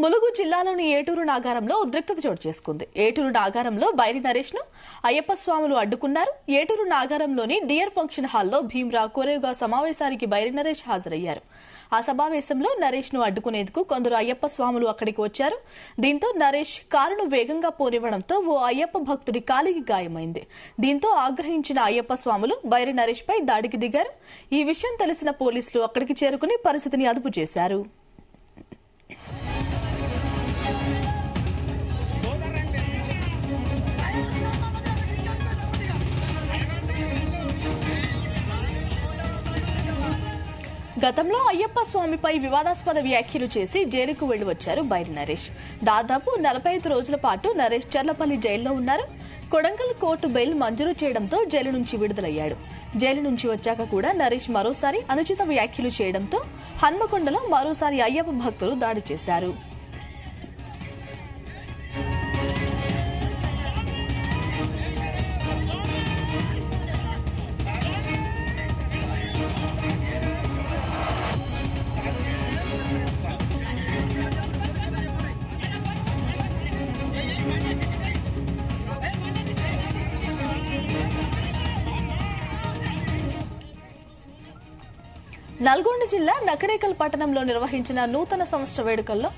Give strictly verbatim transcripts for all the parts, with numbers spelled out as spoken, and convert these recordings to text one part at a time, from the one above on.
ములుగు జిల్లాలోని ఏటూరు నాగారంలో ఉద్రిక్తత చోటు చేసుకుంది. ఏటూరు నాగారంలో బైరి నరేష్ ను అయ్యప్ప స్వాములు అడ్డుకున్నారు. ఏటూరు నాగారంలోని డియర్ ఫంక్షన్ హాల్లో భీమ్రా కోరేగా సమావేశానికి బైరి నరేష్ హాజరయ్యారు. ఆ సమావేశంలో నరేష్ ను అడ్డుకునేందుకు కొందరు అయ్యప్ప స్వాములు అక్కడికి వచ్చారు. దీంతో నరేష్ కారును వేగంగా పోనివ్వడంతో ఓ అయ్యప్ప భక్తుడి కాలికి గాయమైంది. దీంతో ఆగ్రహించిన అయ్యప్ప స్వాములు బైరి నరేష్ పై దాడికి దిగారు. ఈ విషయం తెలిసిన పోలీసులు అక్కడికి చేరుకుని పరిస్థితిని అదుపు చేశారు. గతంలో అయ్యప్ప స్వామిపై వివాదాస్పద వ్యాఖ్యలు చేసి జైలుకు వెళ్లి వచ్చారు బైరి నరేష్. దాదాపు నలభై ఐదు రోజుల పాటు నరేష్ చర్లపల్లి జైల్లో ఉన్నారు. కొడంగల్ కోర్టు బెయిల్ మంజూరు చేయడంతో జైలు నుంచి విడుదలయ్యాడు. జైలు నుంచి వచ్చాక కూడా నరేష్ మరోసారి అనుచిత వ్యాఖ్యలు చేయడంతో హన్మకొండలో మరోసారి అయ్యప్ప భక్తులు దాడి చేశారు. నల్గొండ జిల్లా నకరేకల్ పట్టణంలో నిర్వహించిన నూతన సంవత్సర వేడుకల్లో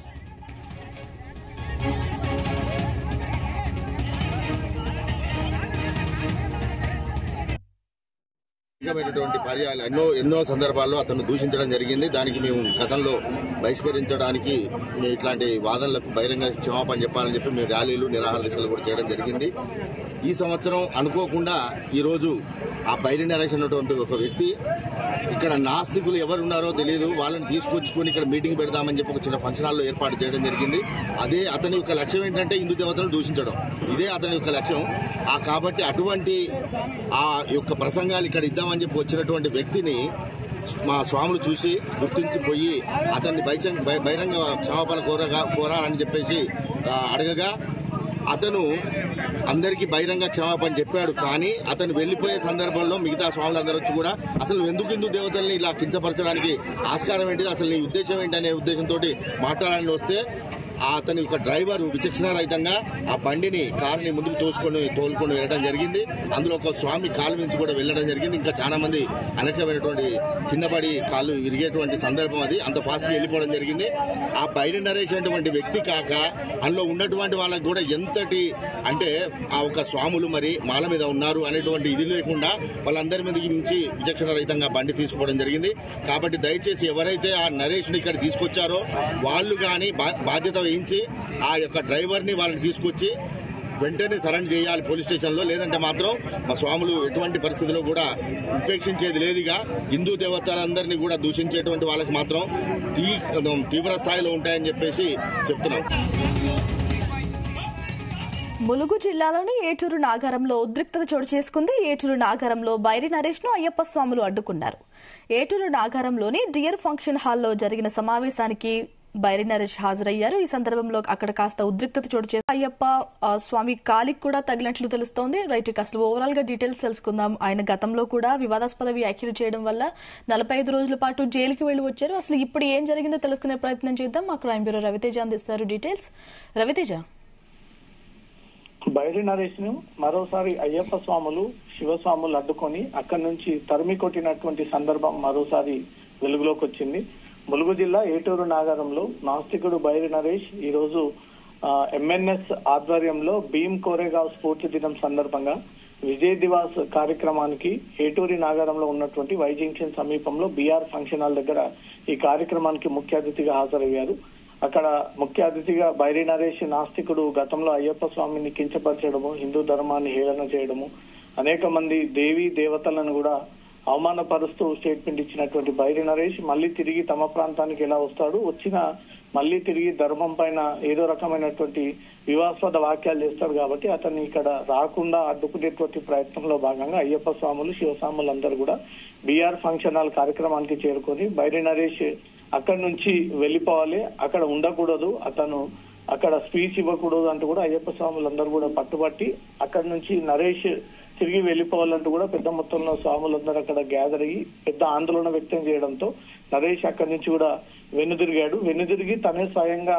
పర్యాలు ఎన్నో ఎన్నో సందర్భాల్లో అతను దూషించడం జరిగింది. దానికి మేము గతంలో బహిష్కరించడానికి ఇట్లాంటి వాదనలకు బహిరంగ క్షమాపణ చెప్పాలని చెప్పి మేము ర్యాలీలు నిరాహార దీక్షలు కూడా చేయడం జరిగింది. ఈ సంవత్సరం అనుకోకుండా ఈ రోజు ఆ బైరి నరేష్ అన్నటువంటి ఒక వ్యక్తి ఇక్కడ నాస్తికులు ఎవరున్నారో తెలియదు, వాళ్ళని తీసుకొచ్చుకుని ఇక్కడ మీటింగ్ పెడదామని చెప్పి ఒక చిన్న ఫంక్షన్ హాల్లో ఏర్పాటు చేయడం జరిగింది. అదే అతని యొక్క లక్ష్యం ఏంటంటే హిందూ దేవతలను దూషించడం, ఇదే అతని యొక్క లక్ష్యం. ఆ కాబట్టి అటువంటి ఆ యొక్క ప్రసంగాలు ఇక్కడ ఇద్దామని చెప్పి వచ్చినటువంటి వ్యక్తిని మా స్వాములు చూసి గుర్తించిపోయి అతన్ని బహిరంగ క్షమాపణ కోరగా కోరాలని చెప్పేసి అడగగా అతను అందరికీ బహిరంగ క్షమాపణ చెప్పాడు. కానీ అతను వెళ్లిపోయే సందర్భంలో మిగతా స్వాములందరూ వచ్చి కూడా అసలు ఎందుకు హిందూ దేవతల్ని ఇలా కించపరచడానికి ఆస్కారం ఏంటిది, అసలు నీ ఉద్దేశం ఏంటి అనే ఉద్దేశంతో మాట్లాడాలని వస్తే అతని యొక్క డ్రైవర్ విచక్షణారహితంగా ఆ బండిని కారుని ముందుకు తోసుకొని తోలుకొని వెళ్ళడం జరిగింది. అందులో ఒక స్వామి కాలు నుంచి కూడా వెళ్ళడం జరిగింది. ఇంకా చాలా మంది అనేకమైనటువంటి కింద పడి కాళ్ళు విరిగేటువంటి సందర్భం అది. అంత ఫాస్ట్ గా వెళ్ళిపోవడం జరిగింది. ఆ బైరి నరేష్ అటువంటి వ్యక్తి కాక అందులో ఉన్నటువంటి వాళ్ళకి కూడా ఎంతటి అంటే ఆ ఒక స్వాములు మరి మాల మీద ఉన్నారు అనేటువంటి ఇది లేకుండా వాళ్ళందరి మీదకి మించి విచక్షణ రహితంగా బండి తీసుకోవడం జరిగింది. కాబట్టి దయచేసి ఎవరైతే ఆ నరేష్ ని ఇక్కడ తీసుకొచ్చారో వాళ్ళు కానీ బాధ్యత వహించి ఆ యొక్క డ్రైవర్ ని వాళ్ళని తీసుకొచ్చి వెంటనే సరెండర్ చేయాలి పోలీస్ స్టేషన్ లో. లేదంటే మాత్రం మా స్వాములు ఎటువంటి పరిస్థితుల్లో కూడా ఉపేక్షించేది లేదుగా. హిందూ దేవతలందరినీ కూడా దూషించేటువంటి వాళ్ళకి మాత్రం తీవ్ర స్థాయిలో ఉంటాయని చెప్పేసి చెప్తున్నాం. ములుగు జిల్లాలోని ఏటూరు నాగారంలో ఉద్రిక్తత చోటు చేసుకుంది. ఏటూరు నాగారంలో బైరి నరేష్ ను అయ్యప్ప స్వాములు అడ్డుకున్నారు. ఏటూరు నాగారంలోని డియర్ ఫంక్షన్ హాల్లో జరిగిన సమావేశానికి బైరి నరేష్ హాజరయ్యారు. ఈ సందర్భంలో అక్కడ కాస్త ఉద్రిక్తత చోటు చేసి అయ్యప్ప స్వామి కాలికి కూడా తగినట్లు తెలుస్తోంది. రైట్, ఇక అసలు ఓవరాల్ గా డీటెయిల్స్ తెలుసుకుందాం. ఆయన గతంలో కూడా వివాదాస్పద వ్యాఖ్యలు చేయడం వల్ల నలభై ఐదు రోజుల పాటు జైలుకి వెళ్లి వచ్చారు. అసలు ఇప్పుడు ఏం జరిగిందో తెలుసుకునే ప్రయత్నం చేద్దాం. మా క్రైమ్ బ్యూరో రవితేజ అందిస్తారు డీటెయిల్స్. రవితేజ, బైరి నరేష్ ను మరోసారి అయ్యప్ప స్వాములు శివస్వాములు అడ్డుకొని అక్కడి నుంచి తరిమి కొట్టినటువంటి సందర్భం మరోసారి వెలుగులోకి వచ్చింది. ములుగు జిల్లా ఏటూరు నాగారంలో నాస్తికుడు బైరి నరేష్ ఈ రోజు ఎంఎన్ఎస్ ఆధ్వర్యంలో భీమ్ కోరేగావ్ స్ఫూర్తి దినం సందర్భంగా విజయ్ దివాస్ కార్యక్రమానికి ఏటూరి నాగారంలో ఉన్నటువంటి వై జంక్షన్ సమీపంలో బీఆర్ ఫంక్షన్ హాల్ దగ్గర ఈ కార్యక్రమానికి ముఖ్య అతిథిగా హాజరయ్యారు. అక్కడ ముఖ్య అతిథిగా బైరి నరేష్ నాస్తికుడు గతంలో అయ్యప్ప స్వామిని కించపరచడము, హిందూ ధర్మాన్ని హేళన చేయడము, అనేక మంది దేవీ దేవతలను కూడా అవమానపరుస్తూ స్టేట్మెంట్ ఇచ్చినటువంటి బైరి నరేష్ మళ్లీ తిరిగి తమ ప్రాంతానికి ఎలా వస్తాడు, వచ్చిన మళ్లీ తిరిగి ధర్మం పైన ఏదో రకమైనటువంటి వివాదాస్పద వాక్యాలు చేస్తాడు. కాబట్టి అతన్ని ఇక్కడ రాకుండా అడ్డుకునేటువంటి ప్రయత్నంలో భాగంగా అయ్యప్ప స్వాములు శివస్వాములు అందరూ కూడా బీఆర్ ఫంక్షన్ హాల్ కార్యక్రమానికి చేరుకొని బైరి నరేష్ అక్కడి నుంచి వెళ్లిపోవాలి, అక్కడ ఉండకూడదు, అతను అక్కడ స్పీచ్ ఇవ్వకూడదు అంటూ కూడా అయ్యప్ప స్వాములందరూ కూడా పట్టుబట్టి అక్కడి నుంచి నరేష్ తిరిగి వెళ్లిపోవాలంటూ కూడా పెద్ద మొత్తంలో స్వాములందరూ అక్కడ గ్యాదర్ అయ్యి పెద్ద ఆందోళన వ్యక్తం చేయడంతో నరేష్ అక్కడి నుంచి కూడా వెనుదిరిగాడు. వెనుదిరిగి తనే స్వయంగా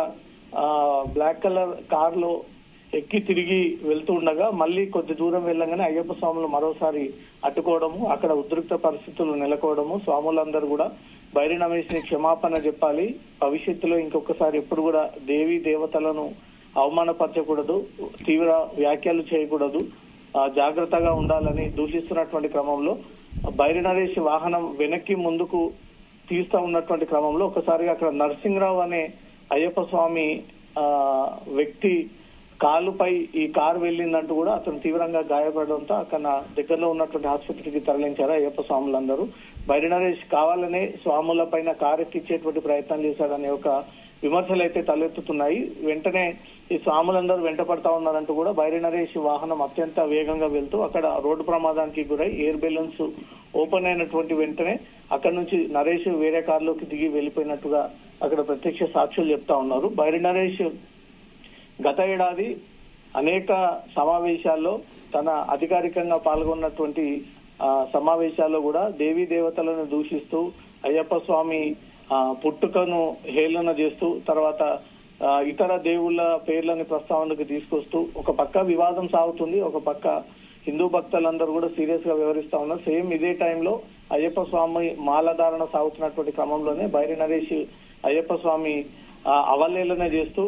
బ్లాక్ కలర్ కార్ లో ఎక్కి తిరిగి వెళ్తూ ఉండగా మళ్ళీ కొద్ది దూరం వెళ్ళగానే అయ్యప్ప స్వాములు మరోసారి అడ్డుకోవడము, అక్కడ ఉద్రిక్త పరిస్థితులు నెలకోవడము, స్వాములందరూ కూడా బైరి రమేష్ ని క్షమాపణ చెప్పాలి, భవిష్యత్తులో ఇంకొకసారి ఎప్పుడు కూడా దేవి దేవతలను అవమానపరచకూడదు, తీవ్ర వ్యాఖ్యలు చేయకూడదు, జాగ్రత్తగా ఉండాలని దూషిస్తున్నటువంటి క్రమంలో బైరి నరేష్ వాహనం వెనక్కి ముందుకు తీస్తా ఉన్నటువంటి క్రమంలో ఒకసారిగా అక్కడ నరసింహరావు అనే అయ్యప్ప స్వామి ఆ వ్యక్తి కాలుపై ఈ కారు వెళ్ళిందంటూ కూడా అతను తీవ్రంగా గాయపడడంతో అక్కడ దగ్గరలో ఉన్నటువంటి ఆసుపత్రికి తరలించారు అయ్యప్ప స్వాములందరూ. బైరి నరేష్ కావాలనే స్వాముల పైన కారు ఎక్కించేటువంటి ప్రయత్నం చేశారనే ఒక విమర్శలు అయితే తలెత్తుతున్నాయి. వెంటనే ఈ స్వాములందరూ వెంట పడతా ఉన్నారంటూ కూడా బైరి నరేష్ వాహనం అత్యంత వేగంగా వెళ్తూ అక్కడ రోడ్డు ప్రమాదానికి గురై ఎయిర్ బెలూన్స్ ఓపెన్ అయినటువంటి వెంటనే అక్కడ నుంచి నరేష్ వేరే కారులోకి దిగి వెళ్లిపోయినట్టుగా అక్కడ ప్రత్యక్ష సాక్షులు చెప్తా ఉన్నారు. బైరి నరేష్ గత ఏడాది అనేక సమావేశాల్లో తన అధికారికంగా పాల్గొన్నటువంటి సమావేశాల్లో కూడా దేవీ దేవతలను దూషిస్తూ అయ్యప్ప స్వామి పుట్టుకను హేళన చేస్తూ తర్వాత ఇతర దేవుళ్ళ పేర్లని ప్రస్తావనకు తీసుకొస్తూ ఒక పక్క వివాదం సాగుతుంది, ఒక పక్క హిందూ భక్తులందరూ కూడా సీరియస్ గా వ్యవహరిస్తా ఉన్నారు. సేమ్ ఇదే టైంలో అయ్యప్ప స్వామి మాలధారణ సాగుతున్నటువంటి క్రమంలోనే బైరి నరేష్ అయ్యప్ప స్వామి అవలేలన చేస్తూ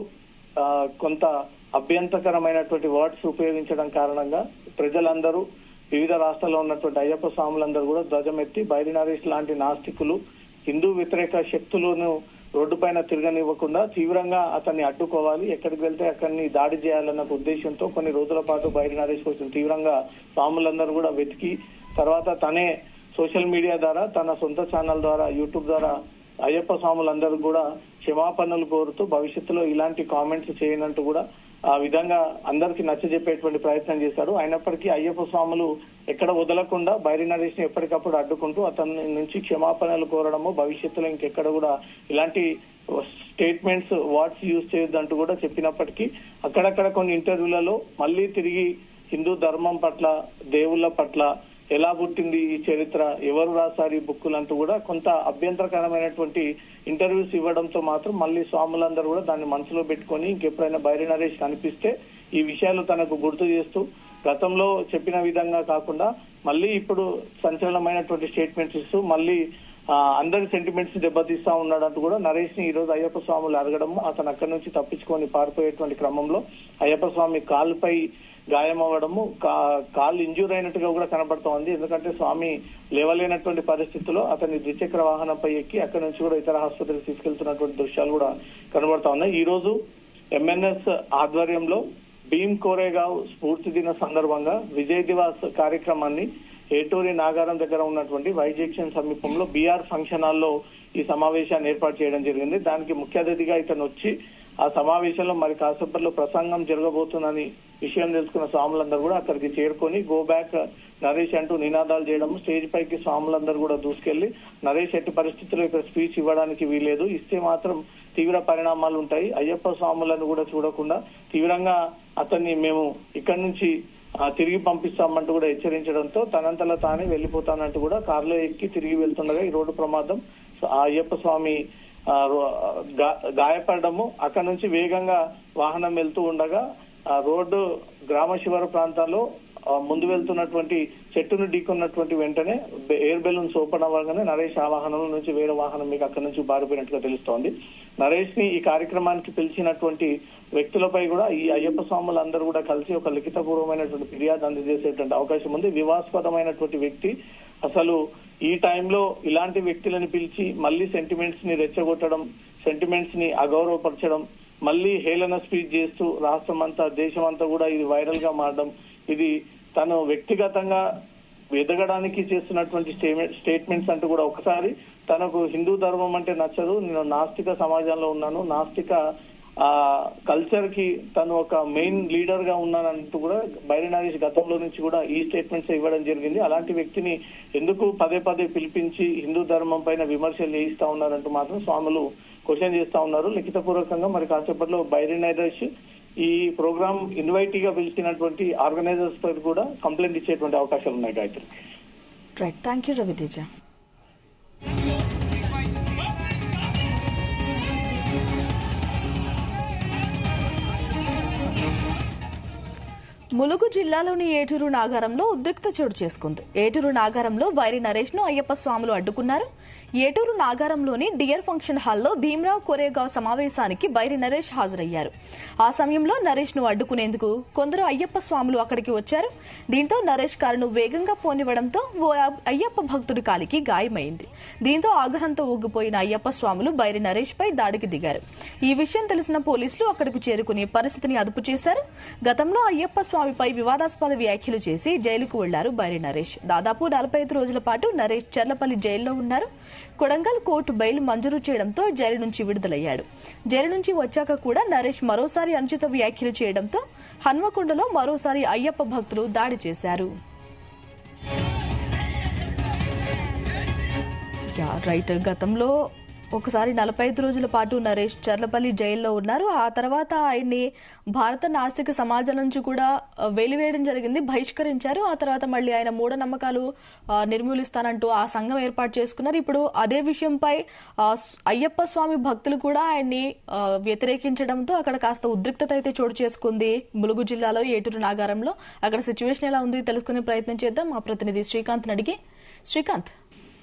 కొంత అభ్యంతరకరమైనటువంటి వర్డ్స్ ఉపయోగించడం కారణంగా ప్రజలందరూ వివిధ రాష్ట్రాల్లో ఉన్నటువంటి అయ్యప్ప స్వాములందరూ కూడా ధ్వజమెత్తి బైరి నరేష్ లాంటి నాస్తికులు హిందూ వ్యతిరేక శక్తులను రోడ్డు పైన తిరగనివ్వకుండా తీవ్రంగా అతన్ని అడ్డుకోవాలి, ఎక్కడికి వెళ్తే అక్కడిని దాడి చేయాలన్న ఉద్దేశంతో కొన్ని రోజుల పాటు బైరి నరేష్ కోసం తీవ్రంగా స్వాములందరూ కూడా వెతికి తర్వాత తనే సోషల్ మీడియా ద్వారా తన సొంత ఛానల్ ద్వారా యూట్యూబ్ ద్వారా అయ్యప్ప స్వాములందరూ కూడా క్షమాపణలు కోరుతూ భవిష్యత్తులో ఇలాంటి కామెంట్స్ చేయనంటూ కూడా ఆ విధంగా అందరికి నచ్చజెప్పేటువంటి ప్రయత్నం చేశారు. అయినప్పటికీ అయ్యప్ప స్వాములు ఎక్కడ వదలకుండా బైరి నరేష్ ని ఎప్పటికప్పుడు అడ్డుకుంటూ అతని నుంచి క్షమాపణలు కోరడము, భవిష్యత్తులో ఇంకెక్కడ కూడా ఇలాంటి స్టేట్మెంట్స్ వర్డ్స్ యూజ్ చేయొద్దంటూ కూడా చెప్పినప్పటికీ అక్కడక్కడ కొన్ని ఇంటర్వ్యూలలో మళ్లీ తిరిగి హిందూ ధర్మం పట్ల దేవుళ్ల పట్ల ఎలా పుట్టింది ఈ చరిత్ర, ఎవరు రాశారు ఈ బుక్కులంటూ కూడా కొంత అభ్యంతరకరమైనటువంటి ఇంటర్వ్యూస్ ఇవ్వడంతో మాత్రం మళ్ళీ స్వాములందరూ కూడా దాన్ని మనసులో పెట్టుకుని ఇంకెప్పుడైనా బైరి నరేష్ కనిపిస్తే ఈ విషయాలు తనకు గుర్తు చేస్తూ గతంలో చెప్పిన విధంగా కాకుండా మళ్ళీ ఇప్పుడు సంచలనమైనటువంటి స్టేట్మెంట్స్ ఇస్తూ మళ్ళీ అందరి సెంటిమెంట్స్ దెబ్బతీస్తా ఉన్నాడంటూ కూడా నరేష్ ని ఈ రోజు అయ్యప్ప స్వాములు అడగడము, అతను అక్కడి నుంచి తప్పించుకొని పారిపోయేటువంటి క్రమంలో అయ్యప్ప స్వామి కాలుపై గాయం అవ్వడము, కాలు ఇంజూర్ అయినట్టుగా కూడా కనబడతా ఉంది. ఎందుకంటే స్వామి లేవలేనటువంటి పరిస్థితుల్లో అతని ద్విచక్ర వాహనంపై ఎక్కి అక్కడి నుంచి కూడా ఇతర ఆసుపత్రికి తీసుకెళ్తున్నటువంటి దృశ్యాలు కూడా కనబడతా ఉన్నాయి. ఈ రోజు ఎంఎన్ఎస్ ఆధ్వర్యంలో భీమ్ కోరేగావ్ స్ఫూర్తి దిన సందర్భంగా విజయ్ దివాస్ కార్యక్రమాన్ని ఏటూరి నాగారం దగ్గర ఉన్నటువంటి వైజెక్షన్ సమీపంలో బీఆర్ ఫంక్షన్ హాల్లో ఈ సమావేశాన్ని ఏర్పాటు చేయడం జరిగింది. దానికి ముఖ్య అతిథిగా ఇతను వచ్చి ఆ సమావేశంలో మరి కాసేపట్లో ప్రసంగం జరగబోతుందని విషయం తెలుసుకున్న స్వాములందరూ కూడా అక్కడికి చేరుకొని గో బ్యాక్ నరేష్ అంటూ నినాదాలు చేయడం, స్టేజ్ పైకి స్వాములందరూ కూడా దూసుకెళ్లి నరేష్ ఎట్టి పరిస్థితుల్లో ఇక్కడ స్పీచ్ ఇవ్వడానికి వీలేదు, ఇస్తే మాత్రం తీవ్ర పరిణామాలు ఉంటాయి, అయ్యప్ప స్వాములను కూడా చూడకుండా తీవ్రంగా అతన్ని మేము ఇక్కడి నుంచి తిరిగి పంపిస్తామంటూ కూడా హెచ్చరించడంతో తనంతలా తానే వెళ్లిపోతానంటూ కూడా కారులో ఎక్కి తిరిగి వెళ్తుండగా ఈ రోడ్డు ప్రమాదం అయ్యప్ప స్వామి గాయపడము, అక్కడ నుంచి వేగంగా వాహనం వెళ్తూ ఉండగా రోడ్డు గ్రామ శివారు ప్రాంతాల్లో ముందు వెళ్తున్నటువంటి చెట్టును ఢీకొన్నటువంటి వెంటనే ఎయిర్ బెలూన్స్ ఓపెన్ అవ్వగానే నరేష్ ఆ వాహనం నుంచి వేరే వాహనం మీకు అక్కడి నుంచి బారిపోయినట్టుగా తెలుస్తోంది. నరేష్ ని ఈ కార్యక్రమానికి పిలిచినటువంటి వ్యక్తులపై కూడా ఈ అయ్యప్ప స్వాములందరూ కూడా కలిసి ఒక లిఖితపూర్వమైనటువంటి ఫిర్యాదు అందజేసేటువంటి అవకాశం ఉంది. వివాదాస్పదమైనటువంటి వ్యక్తి, అసలు ఈ టైంలో ఇలాంటి వ్యక్తులను పిలిచి మళ్లీ సెంటిమెంట్స్ ని రెచ్చగొట్టడం, సెంటిమెంట్స్ ని అగౌరవపరచడం, మళ్లీ హేళన స్పీచ్ చేస్తూ రాష్ట్రం అంతా దేశం అంతా కూడా ఇది వైరల్ గా మారడం, ఇది తను వ్యక్తిగతంగా ఎదగడానికి చేస్తున్నటువంటి స్టేట్మెంట్స్ అంటూ కూడా ఒకసారి తనకు హిందూ ధర్మం అంటే నచ్చదు, నేను నాస్తిక సమాజంలో ఉన్నాను, నాస్తిక ఆ కల్చర్ కి తను ఒక మెయిన్ లీడర్ గా ఉన్నానంటూ కూడా బైరి నరేష్ గతంలో నుంచి కూడా ఈ స్టేట్మెంట్స్ ఇవ్వడం జరిగింది. అలాంటి వ్యక్తిని ఎందుకు పదే పదే పిలిపించి హిందూ ధర్మం పైన విమర్శలు చేయిస్తా ఉన్నారంటూ మాత్రం స్వాములు క్వశ్చన్ చేస్తా ఉన్నారు. లిఖితపూర్వకంగా మరి కాసేపట్లో బైరి నరేష్ ఈ ప్రోగ్రామ్ ఇన్వైటీ గా పిలిచినటువంటి ఆర్గనైజర్స్ పై కూడా కంప్లైంట్ ఇచ్చేటువంటి అవకాశాలు ఉన్నాయి. Gayatri, right, thank you Raviteja. Mulugu జిల్లాలోని ఏటూరు నాగారంలో ఉద్రిక్త చోటు చేసుకుంది. ఏటూరు నాగారంలో బైరి నరేష్ ను అయ్యప్ప స్వాములు అడ్డుకున్నారు. ఏటూరు నాగారంలోని డియర్ ఫంక్షన్ హాల్లో భీమరావు కోరేగావ్ సమావేశానికి బైరి నరేష్ హాజరయ్యారు. ఆ సమయంలో నరేష్ ను అడ్డుకునేందుకు కొందరు అయ్యప్ప స్వాములు అక్కడికి వచ్చారు. దీంతో నరేష్ కారును వేగంగా పోనివ్వడంతో ఓ అయ్యప్ప భక్తుడి కాలికి గాయమైంది. దీంతో ఆగ్రహంతో ఊగిపోయిన అయ్యప్ప స్వాములు బైరి నరేష్ పై దాడికి దిగారు. ఈ విషయం తెలిసిన పోలీసులు అక్కడికి చేరుకుని పరిస్థితిని అదుపు చేశారు. గతంలో అయ్యప్ప స్వామిపై వివాదాస్పద వ్యాఖ్యలు చేసి జైలుకు వెళ్లారు బైరి నరేష్. దాదాపు నలభై ఐదు రోజుల పాటు నరేష్ చర్లపల్లి జైల్లో ఉన్నారు. కొడంగల్ కోర్టు బెయిల్ మంజూరు చేయడంతో జైలు నుంచి విడుదలయ్యాడు. జైలు నుంచి వచ్చాక కూడా నరేష్ మరోసారి అనుచిత వ్యాఖ్యలు చేయడంతో హన్మకొండలో మరోసారి అయ్యప్ప భక్తులు దాడి చేశారు. రైట్ గతంలో ఒకసారి నలభై ఐదు రోజుల పాటు నరేష్ చర్లపల్లి జైల్లో ఉన్నారు. ఆ తర్వాత ఆయన్ని భారత నాస్తిక సమాజం నుంచి కూడా వెలివేయడం జరిగింది, బహిష్కరించారు. ఆ తర్వాత మళ్ళీ ఆయన మూఢనమ్మకాలు నిర్మూలిస్తానంటూ ఆ సంఘం ఏర్పాటు చేసుకున్నారు. ఇప్పుడు అదే విషయంపై అయ్యప్ప స్వామి భక్తులు కూడా ఆయన్ని వ్యతిరేకించడంతో అక్కడ కాస్త ఉద్రిక్తత అయితే చోటు చేసుకుంది. ములుగు జిల్లాలో ఏటూరు నాగారంలో అక్కడ సిచ్యువేషన్ ఎలా ఉంది తెలుసుకునే ప్రయత్నం చేద్దాం. మా ప్రతినిధి శ్రీకాంత్ అడిగి. శ్రీకాంత్,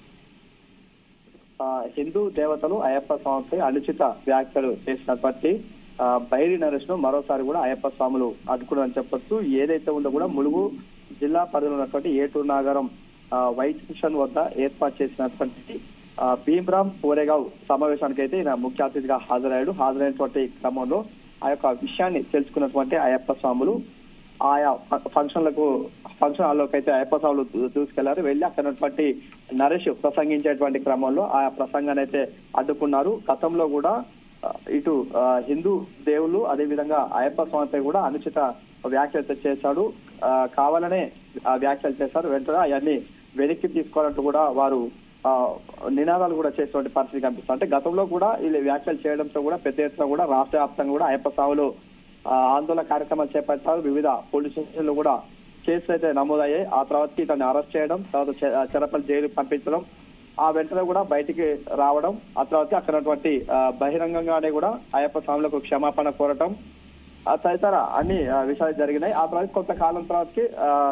హిందూ దేవతలు అయ్యప్ప స్వామిపై అనుచిత వ్యాఖ్యలు చేసినటువంటి బైరి నరేష్ ను మరోసారి కూడా అయ్యప్ప స్వాములు అడ్డుకున్నారని చెప్పొచ్చు. ఏదైతే ఉందో కూడా ములుగు జిల్లా పరిధిలో ఉన్నటువంటి ఏటూరు నాగారం వైట్ మిషన్ వద్ద ఏర్పాటు చేసినటువంటి భీమరామ్ కోరేగావ్ సమావేశానికి అయితే ఈయన ముఖ్య అతిథిగా హాజరయ్యాడు. హాజరైనటువంటి క్రమంలో ఆ యొక్క విషయాన్ని తెలుసుకున్నటువంటి అయ్యప్ప స్వాములు ఆయా ఫంక్షన్లకు ఫంక్షన్ హాల్లోకి అయితే అయ్యప్ప స్వాములు దూసుకెళ్లారు. వెళ్లి అక్కడ ఉన్నటువంటి నరేష్ ప్రసంగించేటువంటి క్రమంలో ఆయా ప్రసంగాన్ని అయితే అడ్డుకున్నారు. గతంలో కూడా ఇటు హిందూ దేవుళ్ళు అదేవిధంగా అయ్యప్ప స్వామిపై కూడా అనుచిత వ్యాఖ్యలు చేశాడు. కావాలనే వ్యాఖ్యలు చేశారు. వెంటనే అవన్నీ వెనక్కి తీసుకోవాలంటూ కూడా వారు నినాదాలు కూడా చేసేటువంటి పరిస్థితి కనిపిస్తుంది. అంటే గతంలో కూడా వీళ్ళు వ్యాఖ్యలు చేయడంతో కూడా పెద్ద ఎత్తున కూడా రాష్ట్ర వ్యాప్తంగా కూడా అయ్యప్ప స్వాములు ఆందోళన కార్యక్రమాలు చేపట్టారు. వివిధ పోలీస్ స్టేషన్లు కూడా కేసులు అయితే నమోదయ్యాయి. ఆ తర్వాత ఇతన్ని అరెస్ట్ చేయడం, తర్వాత చర్లపల్లి జైలుకు పంపించడం, ఆ వెంటనే కూడా బయటికి రావడం, ఆ తర్వాత అక్కడటువంటి బహిరంగంగానే కూడా అయ్యప్ప స్వాములకు క్షమాపణ కోరటం తదితర అన్ని విషయాలు జరిగినాయి. ఆ తర్వాత కొంతకాలం తర్వాతకి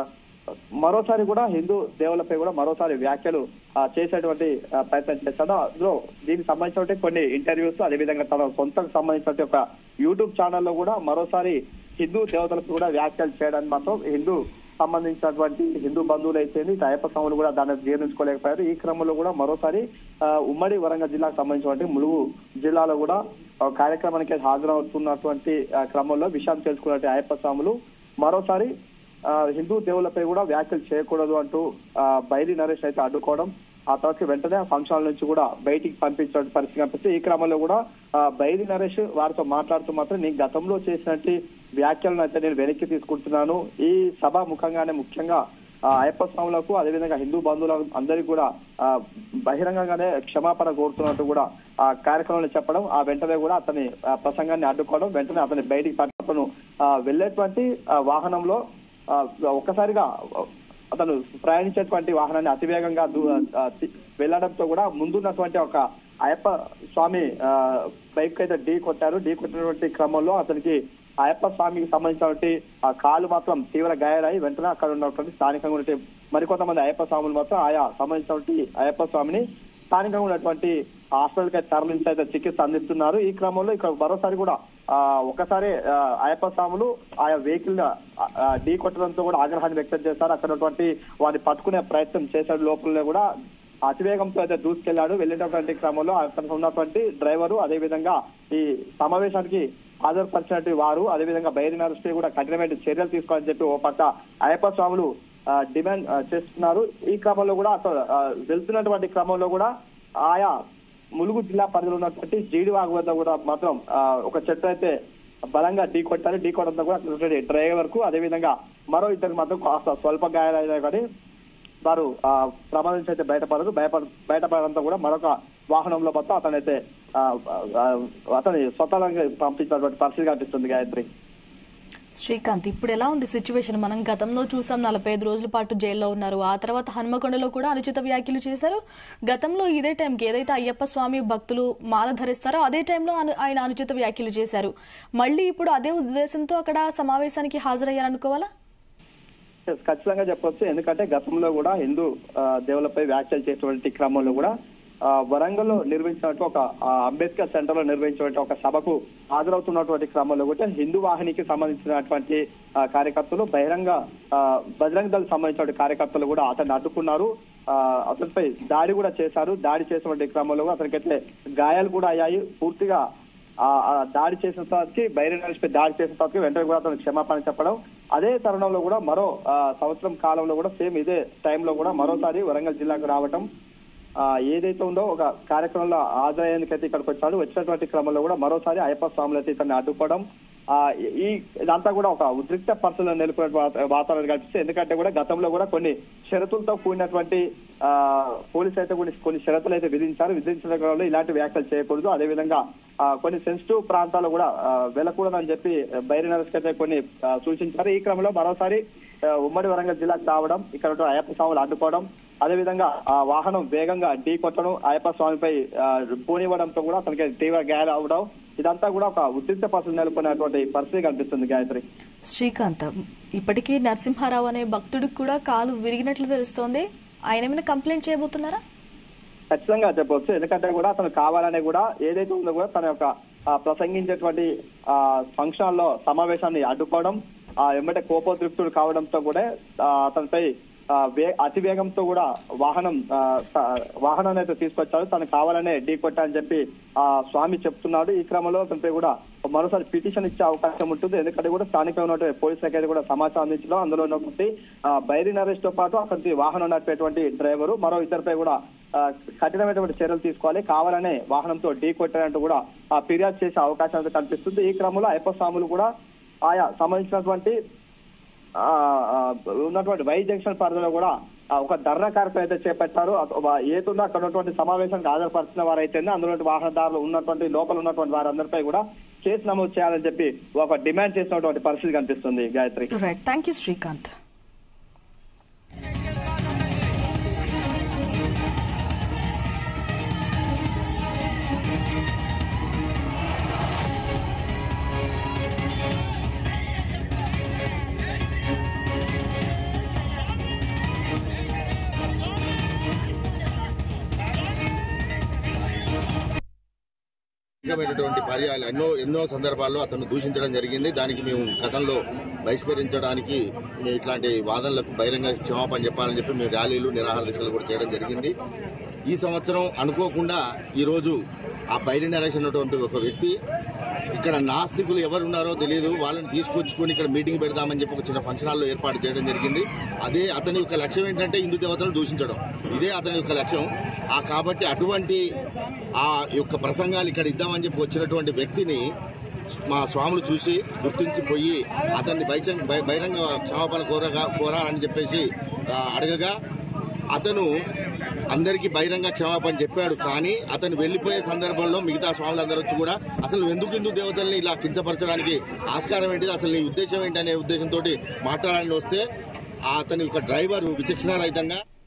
మరోసారి కూడా హిందూ దేవులపై కూడా మరోసారి వ్యాఖ్యలు చేసేటువంటి ప్రయత్నం చేస్తాడు. అందులో దీనికి సంబంధించినటువంటి కొన్ని ఇంటర్వ్యూస్, అదేవిధంగా తన సొంతకు సంబంధించిన ఒక యూట్యూబ్ ఛానల్లో కూడా మరోసారి హిందూ దేవతలకు కూడా వ్యాఖ్యలు చేయడానికి మాత్రం హిందూ సంబంధించినటువంటి హిందూ బంధువులు అయితే అయ్యప్ప స్వాములు కూడా దాన్ని జీర్ణించుకోలేకపోయారు. ఈ క్రమంలో కూడా మరోసారి ఉమ్మడి వరంగల్ జిల్లాకు సంబంధించినటువంటి ములుగు జిల్లాలో కూడా కార్యక్రమానికి హాజరవుతున్నటువంటి క్రమంలో విషయం తెలుసుకున్నట్టు అయ్యప్ప స్వాములు మరోసారి హిందూ దేవులపై కూడా వ్యాఖ్యలు చేయకూడదు అంటూ బైరి నరేష్ అయితే అడ్డుకోవడం, ఆ తర్వాత వెంటనే ఫంక్షన్ నుంచి కూడా బయటికి పంపించే పరిస్థితి కనిపిస్తే ఈ క్రమంలో కూడా బైరి నరేష్ వారితో మాట్లాడుతూ మాత్రం నేను గతంలో చేసినట్టు వ్యాఖ్యలను అయితే నేను వెనక్కి తీసుకుంటున్నాను. ఈ సభ ముఖంగానే ముఖ్యంగా అయ్యప్ప స్వాములకు అదేవిధంగా హిందూ బంధువులకు అందరికీ కూడా బహిరంగంగానే క్షమాపణ కోరుతున్నట్టు కూడా ఆ కార్యక్రమంలో చెప్పడం, ఆ వెంటనే కూడా అతని ప్రసంగాన్ని అడ్డుకోవడం, వెంటనే అతని బయటికి పంపను వెళ్లేటువంటి వాహనంలో ఒక్కసారిగా అతను ప్రయాణించేటువంటి వాహనాన్ని అతివేగంగా వెళ్లడంతో కూడా ముందున్నటువంటి ఒక అయ్యప్ప స్వామి బైక్ అయితే ఢీ కొట్టారు. ఢీ కొట్టినటువంటి క్రమంలో అతనికి అయ్యప్ప స్వామికి సంబంధించినటువంటి ఆ కాలు మాత్రం తీవ్ర గాయాలై వెంటనే అక్కడ ఉన్నటువంటి స్థానికంగా ఉన్నటువంటి మరికొంతమంది అయ్యప్ప స్వాములు మాత్రం ఆయా సంబంధించినటువంటి అయ్యప్ప స్వామిని స్థానికంగా ఉన్నటువంటి హాస్పిటల్ కి తరలించి అయితే చికిత్స అందిస్తున్నారు. ఈ క్రమంలో ఇక్కడ మరోసారి కూడా ఆ ఒకసారి అయ్యప్ప స్వాములు ఆయా వెహికల్ ఢీ కొట్టడంతో కూడా ఆగ్రహాన్ని వ్యక్తం చేశారు. అక్కడ ఉన్నటువంటి వారిని పట్టుకునే ప్రయత్నం చేశాడు. లోపలనే కూడా అతివేగంతో అయితే దూసుకెళ్లాడు. వెళ్ళేటటువంటి క్రమంలో అక్కడ ఉన్నటువంటి డ్రైవరు అదేవిధంగా ఈ సమావేశానికి హాజరుపరిచినట్టు వారు అదేవిధంగా బైరి నరేష్ కూడా కఠినమైన చర్యలు తీసుకోవాలని చెప్పి ఓ పక్క అయ్యప్ప స్వాములు డిమాండ్ చేస్తున్నారు. ఈ క్రమంలో కూడా వెళ్తున్నటువంటి క్రమంలో కూడా ఆయా ములుగు జిల్లా పరిధిలో ఉన్నటువంటి జీడివాగు వద్ద కూడా మాత్రం ఒక చెట్టు అయితే బలంగా ఢీ కొట్టారు. ఢీ కొట్టడంతో కూడా డ్రైవర్ కు అదేవిధంగా మరో ఇద్దరికి మాత్రం కాస్త స్వల్ప గాయాలైనా కానీ వారు ఆ ప్రమాదం నుంచి అయితే బయటపడదు. బయట బయటపడడంతో కూడా మరొక వాహనంలో మొత్తం అతనైతే అతని స్వతహాగా పంపించినటువంటి పరిస్థితి కనిపిస్తుంది. గాయత్రి, శ్రీకాంత్, ఇప్పుడు ఎలా ఉంది సిచ్యువేషన్? మనం గతంలో చూసాం నలభై ఐదు రోజుల పాటు జైల్లో ఉన్నారు. ఆ తర్వాత హన్మకొండలో కూడా అనుచిత వ్యాఖ్యలు చేశారు. గతంలో ఇదే టైంకి ఏదైతే అయ్యప్ప స్వామి భక్తులు మాల ధరిస్తారో అదే టైంలో ఆయన అనుచిత వ్యాఖ్యలు చేశారు. మళ్ళీ ఇప్పుడు అదే ఉద్దేశంతో అక్కడ సమావేశానికి హాజరయ్యారనుకోవాలా? ఖచ్చితంగా ఖచ్చితంగా ఖచ్చితంగా చెప్పొచ్చు. ఎందుకంటే గతంలో కూడా హిందూ దేవులపై వ్యాఖ్యలు చేసేటువంటి క్రమంలో కూడా వరంగల్ లో నిర్వహించినట్టు ఒక అంబేద్కర్ సెంటర్ లో నిర్వహించినటువంటి ఒక సభకు హాజరవుతున్నటువంటి క్రమంలో కూడా హిందూ వాహినికి సంబంధించినటువంటి కార్యకర్తలు బహిరంగ బజరంగ దళ్ సంబంధించిన కార్యకర్తలు కూడా అతన్ని అడ్డుకున్నారు. అతనిపై దాడి కూడా చేశారు. దాడి చేసినటువంటి క్రమంలో అతనికైతే గాయాలు కూడా అయ్యాయి. పూర్తిగా ఆ దాడి చేసిన తర్వాతకి బైరి నరేష్ పై దాడి చేసిన తర్వాత వెంటనే కూడా అతను క్షమాపణ చెప్పడం. అదే తరుణంలో కూడా మరో సంవత్సరం కాలంలో కూడా సేమ్ ఇదే టైంలో కూడా మరోసారి వరంగల్ జిల్లాకు రావటం ఏదైతే ఉందో ఒక కార్యక్రమంలో హాజరయ్యేందుకైతే ఇక్కడికి వచ్చాడు. వచ్చినటువంటి క్రమంలో కూడా మరోసారి అయ్యప్ప స్వాములు అయితే ఇతన్ని అడ్డుకోవడం, ఈ ఇదంతా కూడా ఒక ఉద్రిక్త పరిస్థితులను నెలకొనే వాతావరణం కల్పిస్తుంది. ఎందుకంటే కూడా గతంలో కూడా కొన్ని షరతులతో కూడినటువంటి ఆ పోలీసులు అయితే కొన్ని కొన్ని షరతులు అయితే విధించారు. విధించిన క్రమంలో ఇలాంటి వ్యాఖ్యలు చేయకూడదు, అదేవిధంగా కొన్ని సెన్సిటివ్ ప్రాంతాలు కూడా వెళ్ళకూడదని చెప్పి బైరి నరేష్ అయితే కొన్ని సూచించారు. ఈ క్రమంలో మరోసారి ఉమ్మడి వరంగల్ జిల్లాకు రావడం, ఇక్కడ అయ్యప్ప స్వాములు అడ్డుకోవడం, అదేవిధంగా ఆ వాహనం వేగంగా ఢీ కొట్టడం, అయ్యప్ప స్వామిపై పోనివ్వడంతో కూడా అతనికి తీవ్ర గాయాలు అవడం, ఇదంతా కూడా ఒక ఉద్రిక్త పరిస్థితి నెలకొన్నటువంటి పరిస్థితి కనిపిస్తుంది. గాయత్రి, శ్రీకాంత్, ఇప్పటికీ నరసింహారావు అనే భక్తుడికి కూడా కాలు విరిగినట్లు తెలుస్తోంది. ఆయన మీద కంప్లైంట్ చేయబోతున్నారా? ఖచ్చితంగా చెప్పవచ్చు. ఎందుకంటే కూడా అతను కావాలనే కూడా ఏదైతే ఉందో కూడా తన యొక్క ప్రసంగించేటువంటి ఆ ఫంక్షన్ లో సమావేశాన్ని అడ్డుకోవడం, ఆ వెంబడే కోపోద్రిక్తుడు కావడంతో కూడా అతనిపై అతి వేగంతో కూడా వాహనం వాహనాన్ని అయితే తీసుకొచ్చాడు. తను కావాలనే ఢీ కొట్టాలని చెప్పి ఆ స్వామి చెప్తున్నాడు. ఈ క్రమంలో అతనిపై కూడా మరోసారి పిటిషన్ ఇచ్చే అవకాశం ఉంటుంది. ఎందుకంటే కూడా స్థానికంగా ఉన్నటువంటి పోలీసులకి అయితే కూడా సమాచారం అందించడం, అందులో ఉన్నటువంటి బైరి నరేష్ తో పాటు అతనికి వాహనం నడిపేటువంటి డ్రైవరు మరో ఇద్దరిపై కూడా కఠినమైనటువంటి చర్యలు తీసుకోవాలి, కావాలనే వాహనంతో ఢీ కొట్టారంటూ కూడా ఫిర్యాదు చేసే అవకాశం అయితే కనిపిస్తుంది. ఈ క్రమంలో అయ్యప్ప స్వాములు కూడా ఆయా సంబంధించినటువంటి ఉన్నటువంటి వై జంక్షన్ పరిధిలో కూడా ఒక ధర్నా కార్యక్రమం అయితే చేపట్టారు. ఏతుందో అక్కడ ఉన్నటువంటి సమావేశానికి హాజరుపరిచిన వారైతే అందులో వాహనదారులు ఉన్నటువంటి లోపల ఉన్నటువంటి వారందరిపై కూడా కేసు నమోదు చేయాలని చెప్పి ఒక డిమాండ్ చేసినటువంటి పరిస్థితి కనిపిస్తుంది. Gayatri, thank you Srikanth. అనేకమైనటువంటి పర్యాలు ఎన్నో ఎన్నో సందర్భాల్లో అతను దూషించడం జరిగింది. దానికి మేము గతంలో బహిష్కరించడానికి ఇట్లాంటి వాదనలకు బహిరంగ క్షమాపణ చెప్పాలని చెప్పి మేము ర్యాలీలు నిరాహార దీక్షలు కూడా చేయడం జరిగింది. ఈ సంవత్సరం అనుకోకుండా ఈరోజు ఆ బైరి నరేష్ అన్నటువంటి ఒక వ్యక్తి ఇక్కడ నాస్తికులు ఎవరున్నారో తెలియదు, వాళ్ళని తీసుకొచ్చుకొని ఇక్కడ మీటింగ్ పెడదామని చెప్పి ఒక చిన్న ఫంక్షన్ హాల్లో ఏర్పాటు చేయడం జరిగింది. అదే అతని యొక్క లక్ష్యం ఏంటంటే హిందూ దేవతలను దూషించడం, ఇదే అతని యొక్క లక్ష్యం. ఆ కాబట్టి అటువంటి ఆ యొక్క ప్రసంగాలు ఇక్కడ ఇద్దామని చెప్పి వచ్చినటువంటి వ్యక్తిని మా స్వాములు చూసి గుర్తించిపోయి అతన్ని బహిరంగ క్షమాపణ కోరగా కోరాలని చెప్పేసి అడగగా అతను అందరికీ బహిరంగ క్షమాపణ చెప్పాడు. కానీ అతను వెళ్లిపోయే సందర్భంలో మిగతా స్వాములందరూ వచ్చి కూడా అసలు ఎందుకు హిందూ దేవతల్ని ఇలా కించపరచడానికి ఆస్కారం ఏంటిది, అసలు నీ ఉద్దేశం ఏంటి అనే ఉద్దేశంతో మాట్లాడాలని వస్తే అతని యొక్క డ్రైవర్ విచక్షణారహితంగా